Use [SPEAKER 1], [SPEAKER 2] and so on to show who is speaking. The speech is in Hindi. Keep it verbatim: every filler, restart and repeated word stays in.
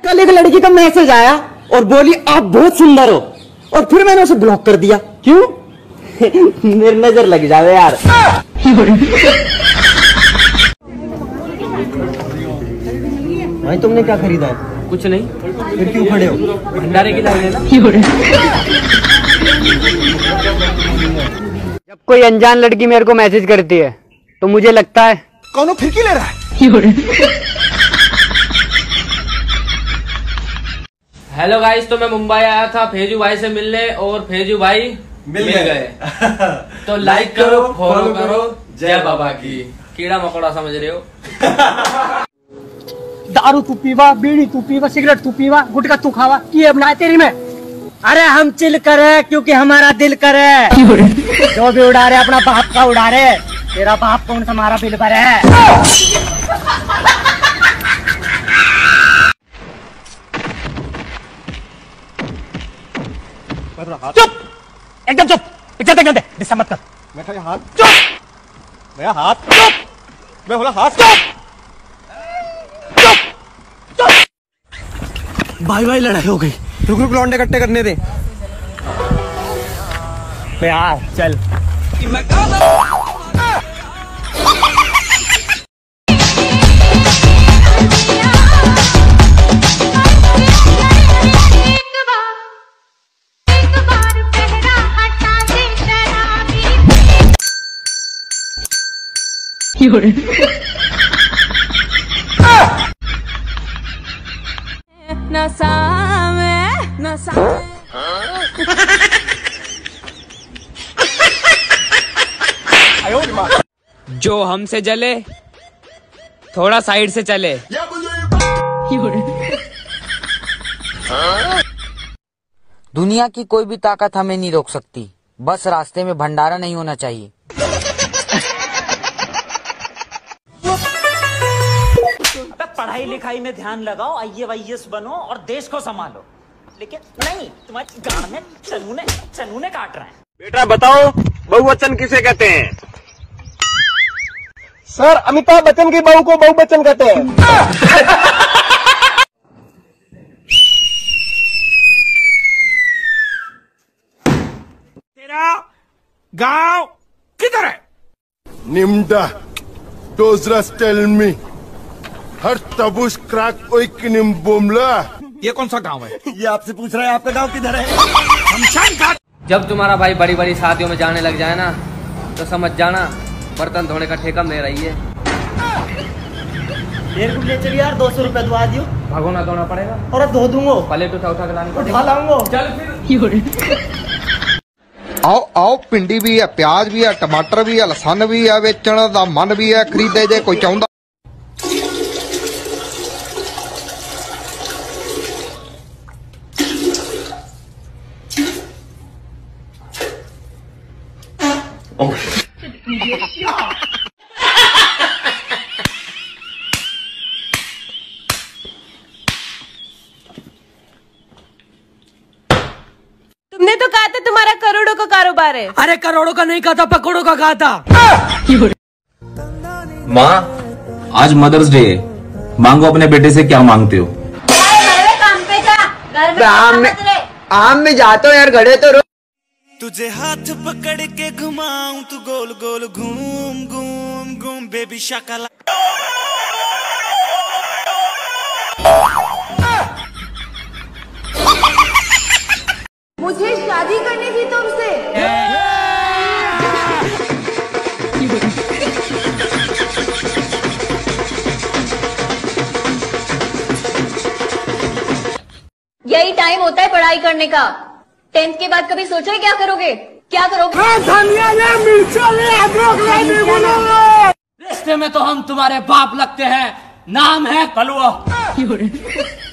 [SPEAKER 1] कल एक लड़की का मैसेज आया और बोली आप बहुत सुंदर हो, और फिर मैंने उसे ब्लॉक कर दिया। क्यों? मेरी नजर लग जावे यार। भाई तुमने क्या खरीदा है?
[SPEAKER 2] कुछ नहीं।
[SPEAKER 1] फिर क्यों खड़े हो?
[SPEAKER 2] भंडारे की लाइन है ना।
[SPEAKER 3] जब कोई अनजान लड़की मेरे को मैसेज करती है तो मुझे लगता है
[SPEAKER 4] कौन फिरकी ले रहा है।
[SPEAKER 2] हेलो गाइस, तो मैं मुंबई आया था फेजू भाई से मिलने और फेजू भाई मिल, मिल गए। तो लाइक करो, फॉलो करो, जय बाबा की। कीड़ा मकोड़ा समझ रहे हो।
[SPEAKER 3] दारू तू पीवा, बीड़ी तू पीवा, सिगरेट तू पीवा, गुटखा तू खावा, ये बनाए तेरी में। अरे हम चिल करे क्योंकि हमारा दिल करे। जो भी उड़ा रहे अपना बाप का उड़ा रहे, तेरा बाप कौन सा हमारा बिल भरे है।
[SPEAKER 4] चुप, एकदम चुप। पिक्चर देखने दे, डिस्टर्ब मत कर। मेरा हाथ चुप, मेरा हाथ चुप, मैं बोला हाथ चुप, चुप, चुप। भाई भाई लड़ाई हो गई। रुक रुक, लौंडे इकट्ठे करने दे। यार चल।
[SPEAKER 5] नशा में नशा में
[SPEAKER 3] जो हमसे जले थोड़ा साइड से चले।
[SPEAKER 6] दुनिया की कोई भी ताकत हमें नहीं रोक सकती, बस रास्ते में भंडारा नहीं होना चाहिए।
[SPEAKER 7] पढ़ाई लिखाई में ध्यान लगाओ, आई ए वाई एस बनो और देश को संभालो। लेकिन नहीं, तुम्हारी गांड में चनूने चनूने काट रहे हैं।
[SPEAKER 4] बेटा बताओ, बहुवचन किसे कहते हैं? सर, अमिताभ बच्चन की बहू को बहुवचन कहते हैं। तेरा गांव किधर है?
[SPEAKER 8] निम्डा डोजरस टेल मी हर तबुश क्राक ओई किनिम बोमला।
[SPEAKER 4] ये कौन सा गांव है? ये आपसे पूछ रहा है आपका गांव किधर है? शमशान घाट।
[SPEAKER 2] जब तुम्हारा भाई बड़ी बड़ी शादियों में जाने लग जाए ना, तो समझ जाना बर्तन धोने का ठेका मेरा ही है।
[SPEAKER 1] डेढ़ को ले चल यार, दो सौ रुपए दवा दियो।
[SPEAKER 2] भगोना धोना पड़ेगा
[SPEAKER 1] और अब धो दूंगा।
[SPEAKER 2] प्लेट उठा उठा के लानी
[SPEAKER 1] उठा लाऊंगा।
[SPEAKER 2] चल फिर।
[SPEAKER 9] आओ आओ, पिंडी भी है, प्याज भी है, टमाटर भी है, लसन भी है, बेचण दा मन भी है, खरीदे जे कोई चाहुंदा।
[SPEAKER 5] तुमने तो कहा था तुम्हारा करोड़ों का कारोबार है।
[SPEAKER 3] अरे करोड़ों का नहीं कहा था, पकड़ों का कहा था।
[SPEAKER 10] माँ, आज मदर्स डे है, मांगो अपने बेटे से क्या मांगते हो?
[SPEAKER 5] काम पे जा, घर में
[SPEAKER 1] आम में आम में जाता हूँ यार, घड़े तो रो।
[SPEAKER 7] तुझे हाथ पकड़ के घुमाऊं, तू गोल गोल घूम घूम घूम बेबी शकला।
[SPEAKER 5] मुझे शादी करनी थी तुमसे। यही टाइम होता है पढ़ाई करने का। टेंथ के बाद कभी सोचा है क्या करोगे? क्या करोगे?
[SPEAKER 3] रिश्ते में तो हम तुम्हारे बाप लगते हैं, नाम है कलुआ।